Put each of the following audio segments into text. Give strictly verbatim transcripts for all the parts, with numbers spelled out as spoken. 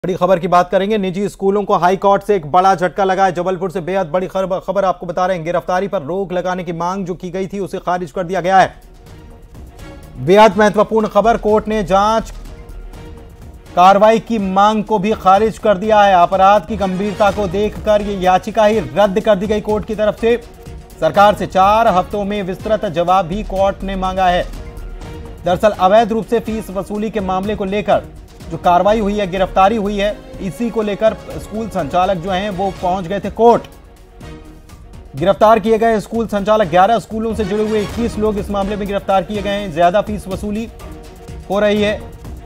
बड़ी खबर की बात करेंगे। निजी स्कूलों को हाई कोर्ट से एक बड़ा झटका लगा है। जबलपुर से बेहद बड़ी खबर आपको बता रहे हैं। गिरफ्तारी पर रोक लगाने की मांग जो की गई थी उसे खारिज कर दिया गया है। बेहद महत्वपूर्ण खबर, कोर्ट ने जांच कार्रवाई की मांग को भी खारिज कर दिया है। अपराध की गंभीरता को देखकर यह याचिका ही रद्द कर दी गई कोर्ट की तरफ से। सरकार से चार हफ्तों में विस्तृत जवाब भी कोर्ट ने मांगा है। दरअसल अवैध रूप से फीस वसूली के मामले को लेकर जो कार्रवाई हुई है, गिरफ्तारी हुई है, इसी को लेकर स्कूल संचालक जो हैं वो पहुंच गए थे कोर्ट। गिरफ्तार किए गए स्कूल संचालक ग्यारह स्कूलों से जुड़े हुए इक्कीस लोग इस मामले में गिरफ्तार किए गए हैं। ज्यादा फीस वसूली हो रही है,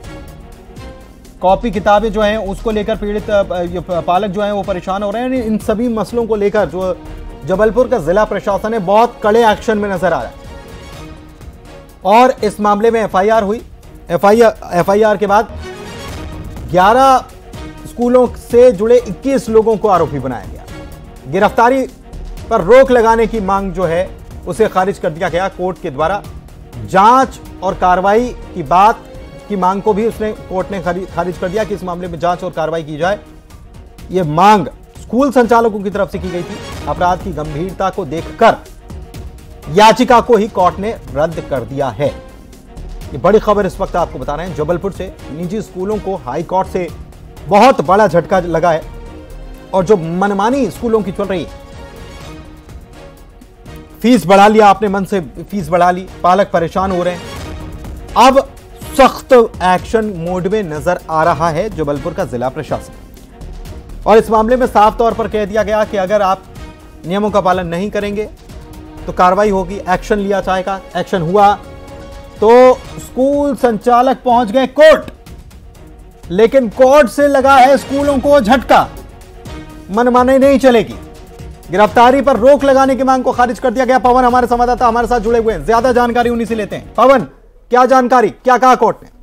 कॉपी किताबें जो हैं उसको लेकर पीड़ित पालक जो हैं वो परेशान हो रहे हैं। इन सभी मसलों को लेकर जो जबलपुर का जिला प्रशासन है बहुत कड़े एक्शन में नजर आ रहा है और इस मामले में एफ आई आर हुई। F I R F I R के बाद ग्यारह स्कूलों से जुड़े इक्कीस लोगों को आरोपी बनाया गया। गिरफ्तारी पर रोक लगाने की मांग जो है उसे खारिज कर दिया गया कोर्ट के द्वारा। जांच और कार्रवाई की बात की मांग को भी उसने कोर्ट ने खारिज कर दिया कि इस मामले में जांच और कार्रवाई की जाए। यह मांग स्कूल संचालकों की तरफ से की गई थी। अपराध की गंभीरता को देखकर याचिका को ही कोर्ट ने रद्द कर दिया है। ये बड़ी खबर इस वक्त आपको बता रहे हैं जबलपुर से। निजी स्कूलों को हाई कोर्ट से बहुत बड़ा झटका लगा है और जो मनमानी स्कूलों की चल रही है, फीस बढ़ा लिया आपने, मन से फीस बढ़ा ली, पालक परेशान हो रहे हैं। अब सख्त एक्शन मोड में नजर आ रहा है जबलपुर का जिला प्रशासन और इस मामले में साफ तौर पर कह दिया गया कि अगर आप नियमों का पालन नहीं करेंगे तो कार्रवाई होगी, एक्शन लिया जाएगा। एक्शन हुआ तो स्कूल संचालक पहुंच गए कोर्ट, लेकिन कोर्ट से लगा है स्कूलों को झटका। मनमानी नहीं चलेगी। गिरफ्तारी पर रोक लगाने की मांग को खारिज कर दिया गया। पवन हमारे संवाददाता हमारे साथ जुड़े हुए हैं, ज्यादा जानकारी उन्हीं से लेते हैं। पवन, क्या जानकारी, क्या कहा कोर्ट ने?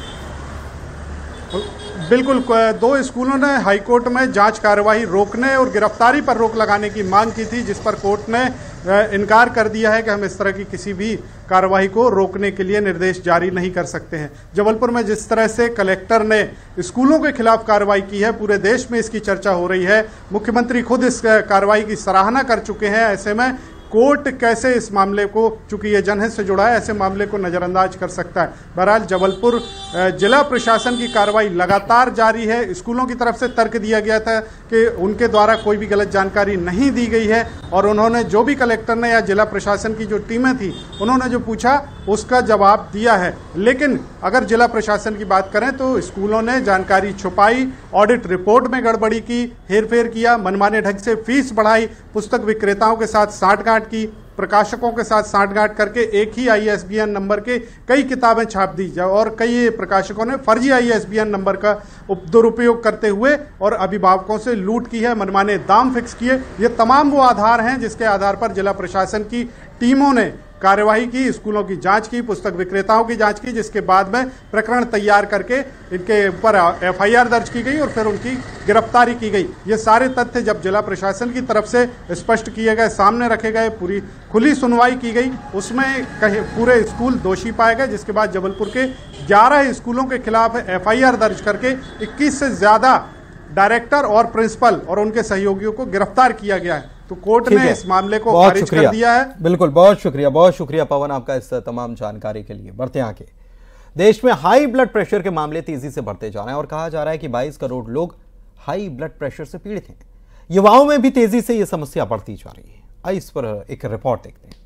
बिल्कुल, दो स्कूलों ने हाईकोर्ट में जांच कार्रवाई रोकने और गिरफ्तारी पर रोक लगाने की मांग की थी, जिस पर कोर्ट ने इनकार कर दिया है कि हम इस तरह की किसी भी कार्रवाई को रोकने के लिए निर्देश जारी नहीं कर सकते हैं। जबलपुर में जिस तरह से कलेक्टर ने स्कूलों के खिलाफ कार्रवाई की है, पूरे देश में इसकी चर्चा हो रही है। मुख्यमंत्री खुद इस कार्रवाई की सराहना कर चुके हैं। ऐसे में कोर्ट कैसे इस मामले को, चूंकि ये जनहित से जुड़ा है, ऐसे मामले को नजरअंदाज कर सकता है। बहरहाल जबलपुर जिला प्रशासन की कार्रवाई लगातार जारी है। स्कूलों की तरफ से तर्क दिया गया था कि उनके द्वारा कोई भी गलत जानकारी नहीं दी गई है और उन्होंने जो भी कलेक्टर ने या जिला प्रशासन की जो टीमें थी उन्होंने जो पूछा उसका जवाब दिया है। लेकिन अगर जिला प्रशासन की बात करें तो स्कूलों ने जानकारी छुपाई, ऑडिट रिपोर्ट में गड़बड़ी की, हेरफेर किया, मनमाने ढंग से फीस बढ़ाई, पुस्तक विक्रेताओं के साथ साठगांठ की, प्रकाशकों के साथ साठगांठ करके एक ही I S B N number के कई किताबें छाप दी और कई प्रकाशकों ने फर्जी I S B N number का दुरुपयोग करते हुए और अभिभावकों से लूट की है, मनमाने दाम फिक्स किए। ये तमाम वो आधार हैं जिसके आधार पर जिला प्रशासन की टीमों ने कार्यवाही की, स्कूलों की जांच की, पुस्तक विक्रेताओं की जांच की, जिसके बाद में प्रकरण तैयार करके इनके ऊपर एफ आई आर दर्ज की गई और फिर उनकी गिरफ्तारी की गई। ये सारे तथ्य जब जिला प्रशासन की तरफ से स्पष्ट किए गए, सामने रखे गए, पूरी खुली सुनवाई की गई, उसमें कहीं पूरे स्कूल दोषी पाए गए, जिसके बाद जबलपुर के ग्यारह स्कूलों के खिलाफ एफ आई आर दर्ज करके इक्कीस से ज्यादा डायरेक्टर और प्रिंसिपल और उनके सहयोगियों को गिरफ्तार किया गया है। तो कोर्ट ने इस मामले को खारिज कर दिया है। बिल्कुल, बहुत शुक्रिया, बहुत शुक्रिया पवन आपका इस तमाम जानकारी के लिए। बढ़ते हैं आगे। देश में हाई ब्लड प्रेशर के मामले तेजी से बढ़ते जा रहे हैं और कहा जा रहा है कि बाईस करोड़ लोग हाई ब्लड प्रेशर से पीड़ित हैं। युवाओं में भी तेजी से यह समस्या बढ़ती जा रही है। आइए इस पर एक रिपोर्ट देखते हैं।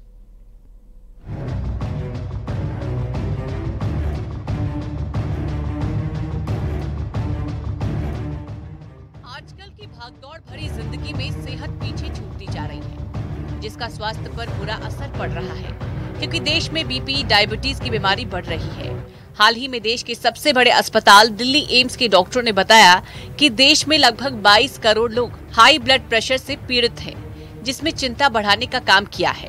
भागदौड़ भरी जिंदगी में सेहत पीछे छूटती जा रही है, जिसका स्वास्थ्य पर बुरा असर पड़ रहा है, क्योंकि देश में बी पी, डायबिटीज की बीमारी बढ़ रही है। हाल ही में देश के सबसे बड़े अस्पताल दिल्ली एम्स के डॉक्टरों ने बताया कि देश में लगभग बाईस करोड़ लोग हाई ब्लड प्रेशर से पीड़ित हैं, जिसमें चिंता बढ़ाने का काम किया है।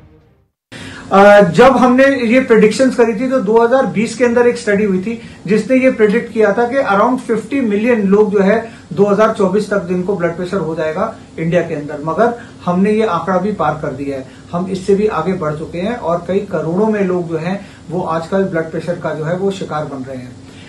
जब हमने ये प्रेडिक्शंस करी थी तो दो हज़ार बीस के अंदर एक स्टडी हुई थी जिसने ये प्रेडिक्ट किया था कि अराउंड पचास मिलियन लोग जो है दो हज़ार चौबीस तक जिनको ब्लड प्रेशर हो जाएगा इंडिया के अंदर, मगर हमने ये आंकड़ा भी पार कर दिया है। हम इससे भी आगे बढ़ चुके हैं और कई करोड़ों में लोग जो हैं वो आजकल ब्लड प्रेशर का जो है वो शिकार बन रहे हैं।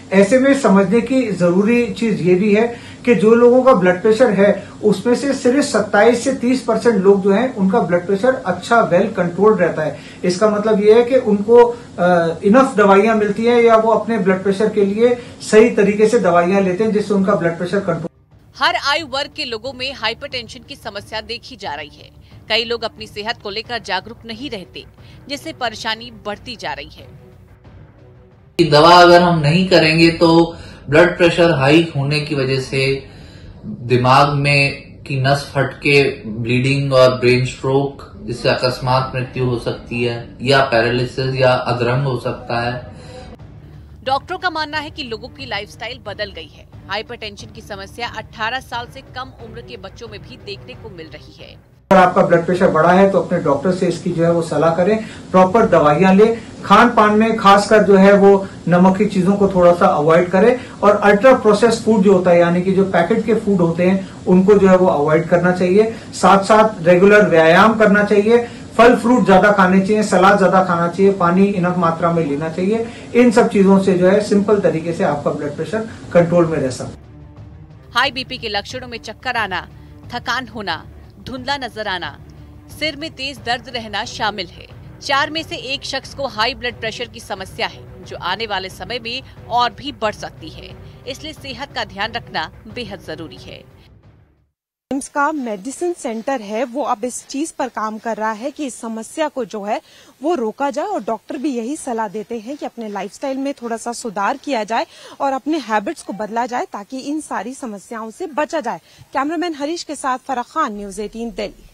ऐसे में समझने की जरूरी चीज ये भी है कि जो लोगों का ब्लड प्रेशर है उसमें से सिर्फ सत्ताईस से तीस परसेंट लोग जो हैं उनका ब्लड प्रेशर अच्छा वेल कंट्रोल्ड रहता है। इसका मतलब ये है कि उनको इनफ दवाइयां मिलती हैं या वो अपने ब्लड प्रेशर के लिए सही तरीके से दवाइयां लेते हैं जिससे उनका ब्लड प्रेशर कंट्रोल। हर आयु वर्ग के लोगों में हाइपरटेंशन की समस्या देखी जा रही है। कई लोग अपनी सेहत को लेकर जागरूक नहीं रहते, जिससे परेशानी बढ़ती जा रही है। दवा अगर हम नहीं करेंगे तो ब्लड प्रेशर हाई होने की वजह से दिमाग में की नस फट के ब्लीडिंग और ब्रेन स्ट्रोक, जिससे अकस्मात मृत्यु हो सकती है, या पैरालिसिस या अधरंग हो सकता है। डॉक्टरों का मानना है कि लोगों की लाइफस्टाइल बदल गई है। हाइपरटेंशन की समस्या अठारह साल से कम उम्र के बच्चों में भी देखने को मिल रही है। अगर आपका ब्लड प्रेशर बढ़ा है तो अपने डॉक्टर से इसकी जो है वो सलाह करें, प्रॉपर दवाइयां लें, खान पान में खासकर जो है वो नमक की चीजों को थोड़ा सा अवॉइड करें और अल्ट्रा प्रोसेस्ड फूड जो होता है यानी कि जो पैकेट के फूड होते हैं उनको जो है वो अवॉइड करना चाहिए। साथ साथ रेगुलर व्यायाम करना चाहिए, फल फ्रूट ज्यादा खाने चाहिए, सलाद ज्यादा खाना चाहिए, पानी इनफ मात्रा में लेना चाहिए। इन सब चीजों से जो है सिंपल तरीके से आपका ब्लड प्रेशर कंट्रोल में रह सकता। हाई बीपी के लक्षणों में चक्कर आना, थकान होना, धुंधला नजर आना, सिर में तेज दर्द रहना शामिल है। चार में से एक शख्स को हाई ब्लड प्रेशर की समस्या है, जो आने वाले समय में और भी बढ़ सकती है। इसलिए सेहत का ध्यान रखना बेहद जरूरी है। एम्स का मेडिसिन सेंटर है वो अब इस चीज पर काम कर रहा है कि इस समस्या को जो है वो रोका जाए और डॉक्टर भी यही सलाह देते हैं कि अपने लाइफस्टाइल में थोड़ा सा सुधार किया जाए और अपने हैबिट्स को बदला जाए ताकि इन सारी समस्याओं से बचा जाए। कैमरामैन हरीश के साथ फराह खान, न्यूज़ अठारह दिल्ली।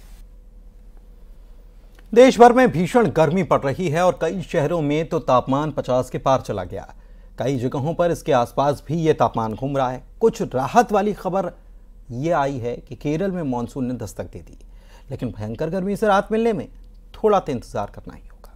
देश भर में भीषण गर्मी पड़ रही है और कई शहरों में तो तापमान पचास के पार चला गया। कई जगहों पर इसके आसपास भी ये तापमान घूम रहा है। कुछ राहत वाली खबर ये आई है कि केरल में मानसून ने दस्तक दे दी, लेकिन भयंकर गर्मी से राहत मिलने में थोड़ा तो इंतजार करना ही होगा।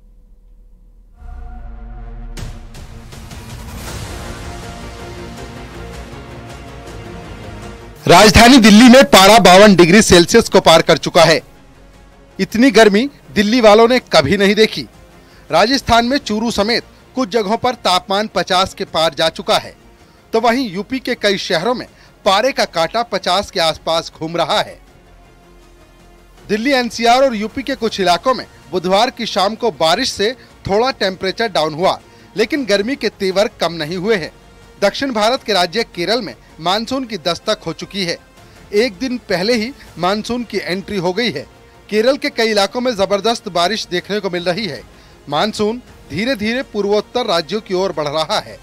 राजधानी दिल्ली में पारा बावन डिग्री सेल्सियस को पार कर चुका है। इतनी गर्मी दिल्ली वालों ने कभी नहीं देखी। राजस्थान में चूरू समेत कुछ जगहों पर तापमान पचास के पार जा चुका है, तो वहीं यूपी के कई शहरों में पारे का कांटा पचास के आसपास घूम रहा है। दिल्ली एनसीआर और यूपी के कुछ इलाकों में बुधवार की शाम को बारिश से थोड़ा टेम्परेचर डाउन हुआ, लेकिन गर्मी के तेवर कम नहीं हुए हैं। दक्षिण भारत के राज्य केरल में मानसून की दस्तक हो चुकी है। एक दिन पहले ही मानसून की एंट्री हो गई है। केरल के कई इलाकों में जबरदस्त बारिश देखने को मिल रही है। मानसून धीरे धीरे पूर्वोत्तर राज्यों की ओर बढ़ रहा है।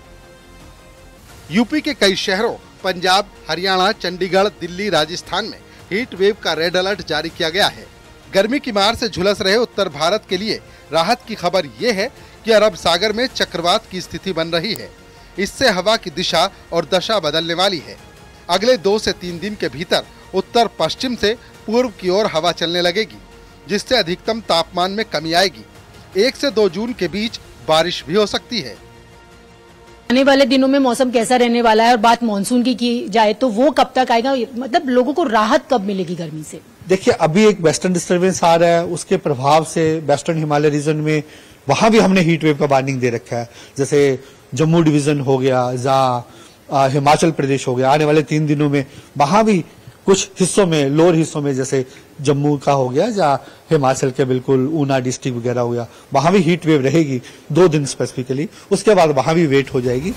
यूपी के कई शहरों पंजाब, हरियाणा, चंडीगढ़, दिल्ली, राजस्थान में हीट वेव का रेड अलर्ट जारी किया गया है। गर्मी की मार से झुलस रहे उत्तर भारत के लिए राहत की खबर ये है कि अरब सागर में चक्रवात की स्थिति बन रही है। इससे हवा की दिशा और दशा बदलने वाली है। अगले दो से तीन दिन के भीतर उत्तर पश्चिम से पूर्व की ओर हवा चलने लगेगी, जिससे अधिकतम तापमान में कमी आएगी। एक से दो जून के बीच बारिश भी हो सकती है। आने वाले दिनों में मौसम कैसा रहने वाला है और बात मानसून की की जाए तो वो कब तक आएगा, मतलब लोगों को राहत कब मिलेगी गर्मी से? देखिए, अभी एक वेस्टर्न डिस्टर्बेंस आ रहा है, उसके प्रभाव से वेस्टर्न हिमालय रीजन में वहां भी हमने हीट वेव का वार्निंग दे रखा है। जैसे जम्मू डिवीजन हो गया, जा हिमाचल प्रदेश हो गया, आने वाले तीन दिनों में वहां भी कुछ हिस्सों में, लोअर हिस्सों में, जैसे जम्मू का हो गया या हिमाचल के बिल्कुल ऊना डिस्ट्रिक्ट वगैरह हो गया, वहां भी हीट वेव रहेगी दो दिन स्पेसिफिकली। उसके बाद वहां भी वेट हो जाएगी।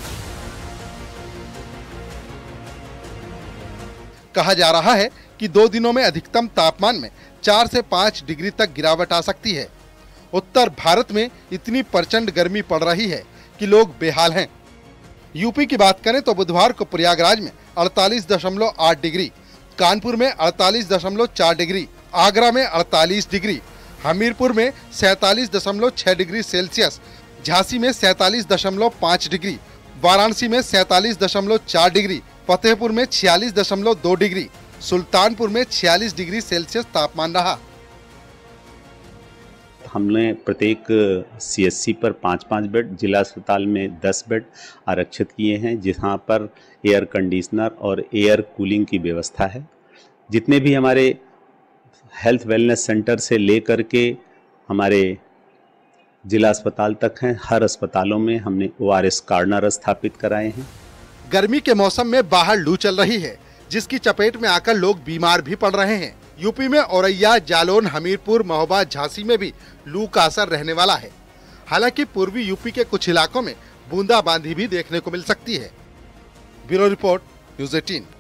कहा जा रहा है कि दो दिनों में अधिकतम तापमान में चार से पाँच डिग्री तक गिरावट आ सकती है। उत्तर भारत में इतनी प्रचंड गर्मी पड़ रही है कि लोग बेहाल हैं। यूपी की बात करें तो बुधवार को प्रयागराज में अड़तालीस दशमलव आठ डिग्री, कानपुर में अड़तालीस दशमलव चार डिग्री, आगरा में अड़तालीस डिग्री, हमीरपुर में सैंतालीस दशमलव छह डिग्री सेल्सियस, झांसी में सैंतालीस दशमलव पाँच डिग्री, वाराणसी में सैंतालीस दशमलव चार डिग्री, फतेहपुर में छियालीस दशमलव दो डिग्री, सुल्तानपुर में छियालीस डिग्री सेल्सियस तापमान रहा। हमने प्रत्येक सीएससी पर पाँच पाँच बेड, जिला अस्पताल में दस बेड आरक्षित किए हैं, जहां पर एयर कंडीशनर और एयर कूलिंग की व्यवस्था है। जितने भी हमारे हेल्थ वेलनेस सेंटर से लेकर के हमारे जिला अस्पताल तक हैं। हर अस्पतालों में हमने ओ आर एस कार्नर स्थापित कराए हैं। गर्मी के मौसम में बाहर लू चल रही है, जिसकी चपेट में आकर लोग बीमार भी पड़ रहे हैं। यूपी में औरैया, जालौन, हमीरपुर, महोबा, झांसी में भी लू का असर रहने वाला है। हालांकि पूर्वी यूपी के कुछ इलाकों में बूंदाबांदी भी देखने को मिल सकती है। ब्यूरो रिपोर्ट, न्यूज़ अठारह।